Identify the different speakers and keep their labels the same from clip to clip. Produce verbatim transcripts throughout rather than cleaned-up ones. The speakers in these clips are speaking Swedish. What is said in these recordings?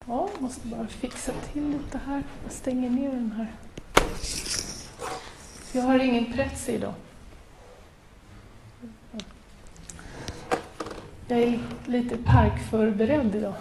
Speaker 1: Ja, jag måste bara fixa till lite här. Jag stänger ner den här. Jag har ingen press idag. Jag är lite parkförberedd idag.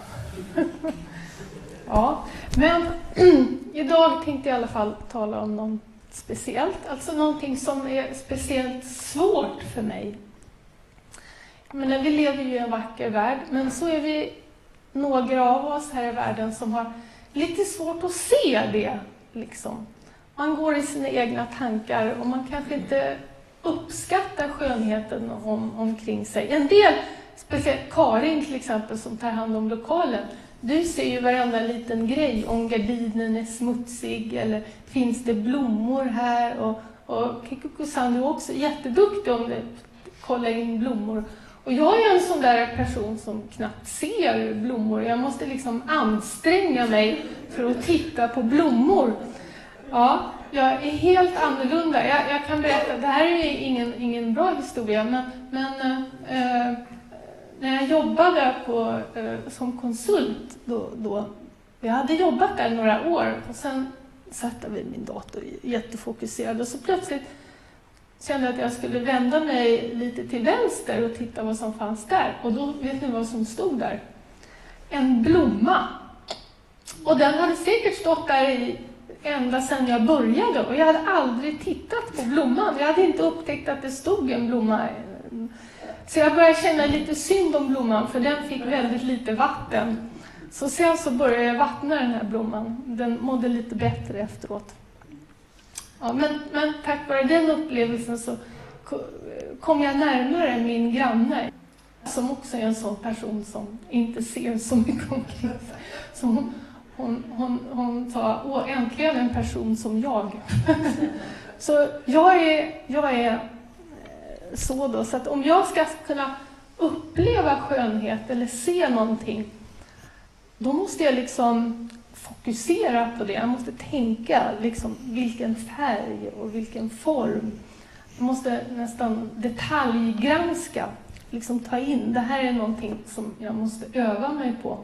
Speaker 1: Ja, men idag tänkte jag i alla fall tala om något speciellt. Alltså någonting som är speciellt svårt för mig. Men vi lever ju i en vacker värld, men så är vi några av oss här i världen som har lite svårt att se det. Liksom. Man går i sina egna tankar och man kanske inte uppskattar skönheten om, omkring sig. En del, speciellt Karin till exempel som tar hand om lokalen, du ser ju varenda liten grej, om gardinen är smutsig eller finns det blommor här. Och, och Kikuko-san, du är också jätteduktig om det, kolla in blommor. Och jag är en sån där person som knappt ser blommor. Jag måste liksom anstränga mig för att titta på blommor. Ja, jag är helt annorlunda. Jag, jag kan berätta, det här är ingen, ingen bra historia, men, men eh, när jag jobbade på, eh, som konsult då, då, jag hade jobbat där några år och sen satt jag vid min dator jättefokuserad och så plötsligt kände jag att jag skulle vända mig lite till vänster och titta vad som fanns där. Och då vet ni vad som stod där? En blomma. Och den hade säkert stått där i, ända sedan jag började. Och jag hade aldrig tittat på blomman. Jag hade inte upptäckt att det stod en blomma. Så jag började känna lite synd om blomman, för den fick väldigt lite vatten. Så sen så började jag vattna den här blomman. Den mådde lite bättre efteråt. Ja, men, men tack vare den upplevelsen så kom jag närmare min granne. Som också är en sån person som inte ser så mycket omkring sig. Så hon, hon, hon, hon sa, åh, äntligen en person som jag. Så jag är, jag är så då. Så att om jag ska kunna uppleva skönhet eller se någonting, då måste jag liksom fokusera på det. Jag måste tänka liksom vilken färg och vilken form. Jag måste nästan detaljgranska, liksom ta in. Det här är någonting som jag måste öva mig på.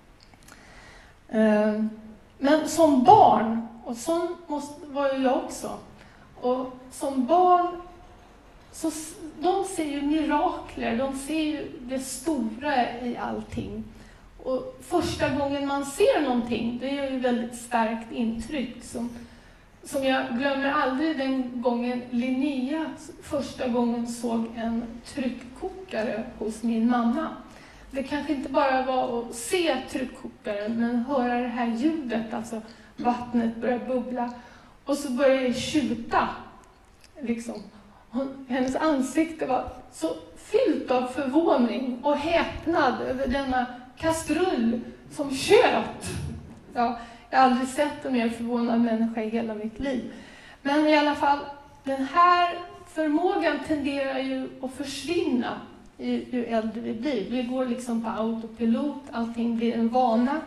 Speaker 1: Men som barn, och så måste, var ju jag också. Och som barn, så de ser ju mirakler, de ser ju det stora i allting. Och första gången man ser någonting, det är ju väldigt starkt intryck. Som, som jag glömmer aldrig den gången Linnea första gången såg en tryckkokare hos min mamma. Det kanske inte bara var att se tryckkokaren, men höra det här ljudet, alltså vattnet börjar bubbla. Och så börjar det tjuta. Liksom. Hon, hennes ansikte var så fyllt av förvåning och häpnad över denna kastrull som tjöt. Ja, jag har aldrig sett en mer förvånad människa i hela mitt liv. Men i alla fall, den här förmågan tenderar ju att försvinna ju, ju äldre vi blir. Vi går liksom på autopilot, allting blir en vana.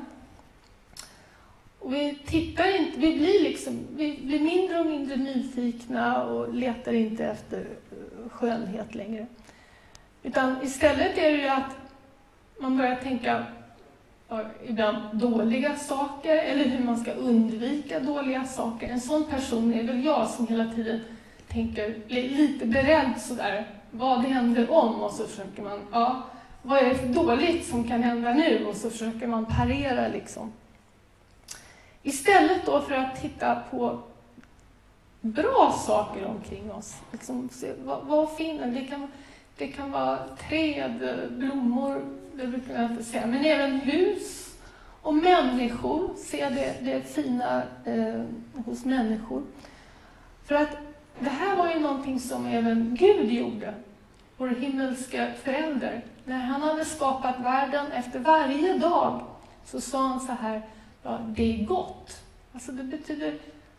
Speaker 1: Och vi tittar inte, vi blir liksom, vi blir mindre och mindre nyfikna och letar inte efter skönhet längre. Utan istället är det ju att man börjar tänka ja, ibland dåliga saker eller hur man ska undvika dåliga saker. En sån person är väl jag som hela tiden tänker, blir lite beredd sådär, vad händer om? Och så försöker man, ja, vad är det för dåligt som kan hända nu? Och så försöker man parera liksom. Istället då för att titta på bra saker omkring oss. Liksom, se, vad, vad finner det? Kan, det kan vara träd, blommor, det brukar jag inte säga. Men även hus och människor. Se det, det fina eh, hos människor. För att det här var ju någonting som även Gud gjorde. Vår himmelska förälder. När han hade skapat världen efter varje dag så sa han så här. Ja, det är gott. Alltså det betyder,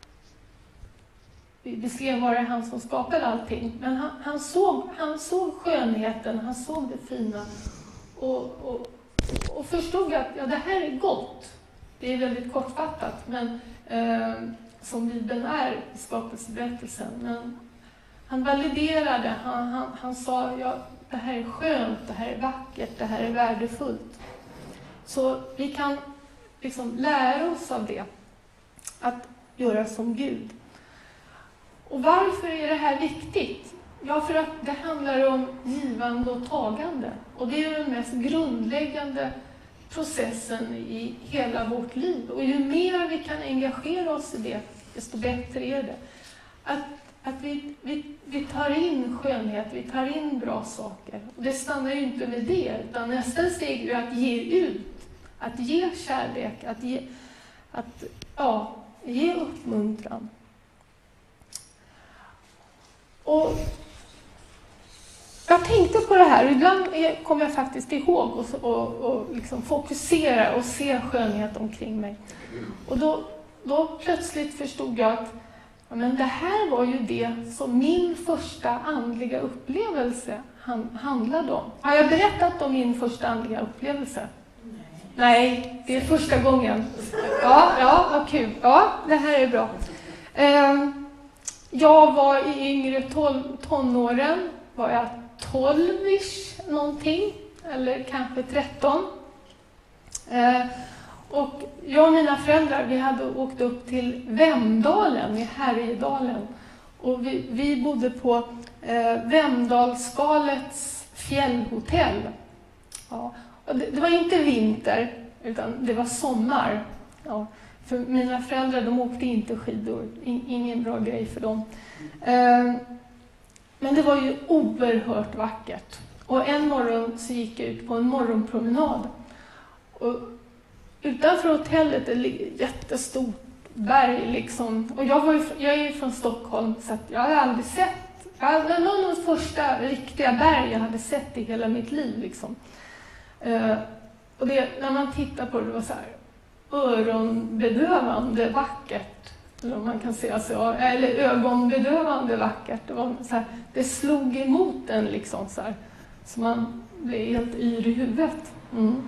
Speaker 1: vi ser var det han som skapade allting. Men han, han, såg, han såg skönheten, han såg det fina. Och, och, och förstod att ja, det här är gott. Det är väldigt kortfattat, men eh, som Bibeln är i skapelseberättelsen. Men han validerade, han, han, han sa ja, det här är skönt, det här är vackert, det här är värdefullt. Så vi kan liksom lära oss av det. Att göra som Gud. Och varför är det här viktigt? Ja, för att det handlar om givande och tagande. Och det är den mest grundläggande processen i hela vårt liv. Och ju mer vi kan engagera oss i det, desto bättre är det. Att, att vi, vi, vi tar in skönhet, vi tar in bra saker. Och det stannar ju inte med det, utan nästa steg är att ge ut. Att ge kärlek, att ge, att, ja, ge uppmuntran. Och jag tänkte på det här, ibland kommer jag faktiskt ihåg och, och, och liksom fokusera och se skönhet omkring mig. Och då, då plötsligt förstod jag att ja, men det här var ju det som min första andliga upplevelse han, handlade om. Har jag berättat om min första andliga upplevelse? Nej, Nej det är första gången. Ja, ja, vad kul. Ja, det här är bra. Um, jag var i yngre tol- tonåren, var jag tolv-ish någonting, eller kanske tretton. Uh, och jag och mina föräldrar, vi hade åkt upp till Vemdalen i Härjedalen. Och vi, vi bodde på eh, Vemdalsskalets fjällhotell. Ja, och det, det var inte vinter, utan det var sommar. Ja, för mina föräldrar, de åkte inte skidor. In, ingen bra grej för dem. Eh, men det var ju oerhört vackert. Och en morgon så gick jag ut på en morgonpromenad. Och utanför hotellet är ett jättestort berg liksom. Och jag, var ju, jag är ju från Stockholm, så att jag har aldrig sett, det var någon av de första riktiga berg jag hade sett i hela mitt liv liksom. Uh, och det, när man tittar på det, det var så här öronbedövande vackert. Eller man kan säga så, eller ögonbedövande vackert. Det var så här, det slog emot en liksom så här, så man blev helt yr i huvudet. Mm.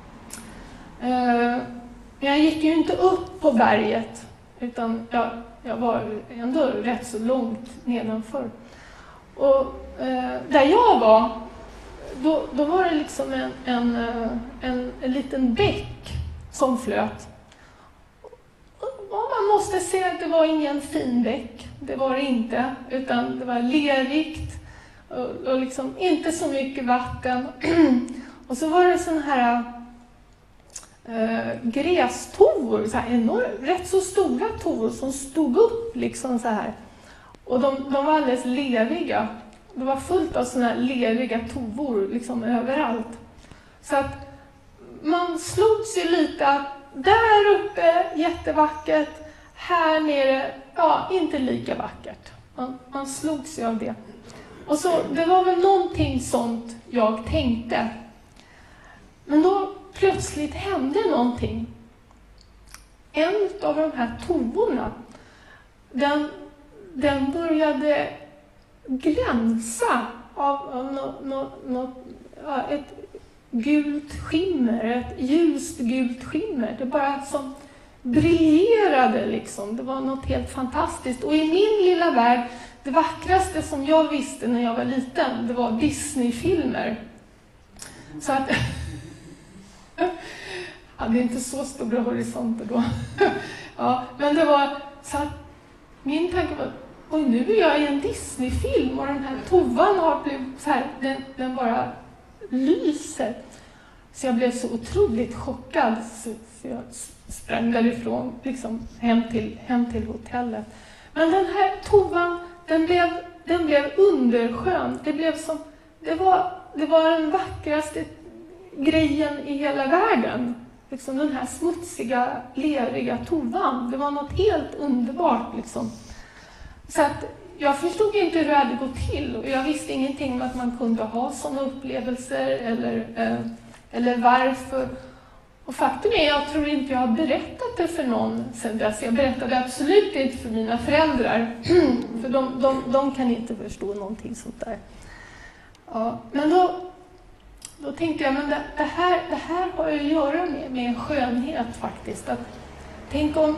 Speaker 1: Men jag gick ju inte upp på berget, utan jag, jag var ändå rätt så långt nedanför. Och eh, där jag var, då, då var det liksom en, en, en, en liten bäck som flöt. Och man måste säga att det var ingen fin bäck, det var det inte, utan det var lerigt och, och liksom inte så mycket vatten. Och så var det sån här Uh, grästovor, så här enorm, rätt så stora tovor som stod upp liksom så här. Och de, de var alldeles leriga. Det var fullt av såna här leriga tovor liksom överallt. Så att man slogs ju lite att där uppe jättevackert, här nere, ja, inte lika vackert. Man, man slogs ju av det. Och så, det var väl någonting sånt jag tänkte. Men då plötsligt hände någonting. En av de här tovorna, den, den började glänsa av, av no, no, no, ja, ett gult skimmer, ett ljust gult skimmer. Det bara som briljerade liksom. Det var något helt fantastiskt. Och i min lilla värld, det vackraste som jag visste när jag var liten, det var Disney-filmer. Så att jag hade inte så stora horisonter då. Ja, men det var så att min tanke var, oj, nu är jag i en Disney-film och den här tovan har blivit så här, den, den bara lyser. Så jag blev så otroligt chockad, så, så jag sprang därifrån liksom hem till, hem till hotellet. Men den här tovan, den blev, den blev underskön. Det blev som, det var, det var den vackraste grejen i hela världen. Liksom den här smutsiga, leriga tovan. Det var något helt underbart liksom. Så att jag förstod inte hur det hade gått till. Och jag visste ingenting om att man kunde ha sådana upplevelser. Eller, eh, eller varför. Och faktum är, jag tror inte jag har berättat det för någon sedan dess. Jag berättade absolut inte för mina föräldrar. För de, de, de kan inte förstå någonting sånt där. Ja, men då... Då tänkte jag, men det, det, här, det här har ju att göra med, med en skönhet faktiskt. Att, tänk om...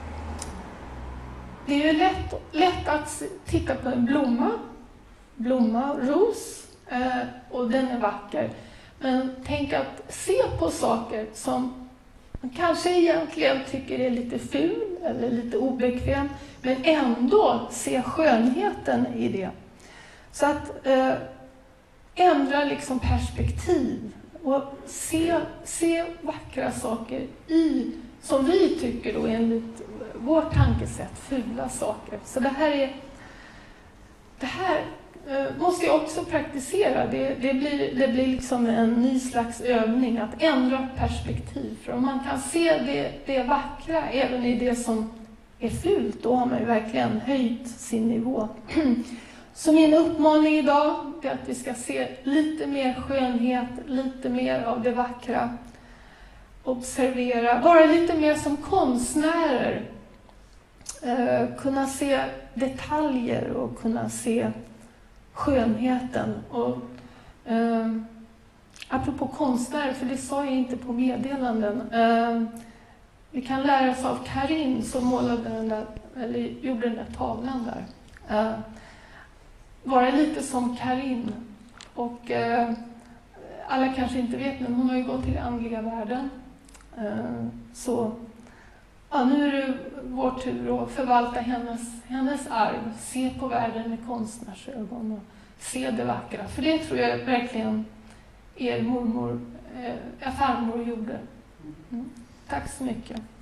Speaker 1: Det är ju lätt, lätt att titta på en blomma. Blomma, ros. Eh, och den är vacker. Men tänk att se på saker som man kanske egentligen tycker det är lite ful eller lite obekväm, men ändå se skönheten i det. Så att eh, ändra liksom perspektiv och se, se vackra saker i, som vi tycker då enligt vårt tankesätt, fula saker. Så det här är, det här eh, måste jag också praktisera. Det, det, blir, det blir liksom en ny slags övning att ändra perspektiv. För om man kan se det, det vackra även i det som är fult, då har man ju verkligen höjt sin nivå. Så min uppmaning idag är att vi ska se lite mer skönhet, lite mer av det vackra. Observera, vara lite mer som konstnärer. Eh, kunna se detaljer och kunna se skönheten. Och, eh, apropå konstnärer, för det sa jag inte på meddelanden. Eh, vi kan lära oss av Karin som målade den där, eller gjorde den där tavlan där. Eh, vara lite som Karin. Och eh, alla kanske inte vet, men hon har ju gått till andliga världen. Eh, så ja, nu är det vår tur att förvalta hennes, hennes arv. Se på världen med konstnärsögon och se det vackra. För det tror jag verkligen er mormor, eh, farmor gjorde. Mm. Tack så mycket.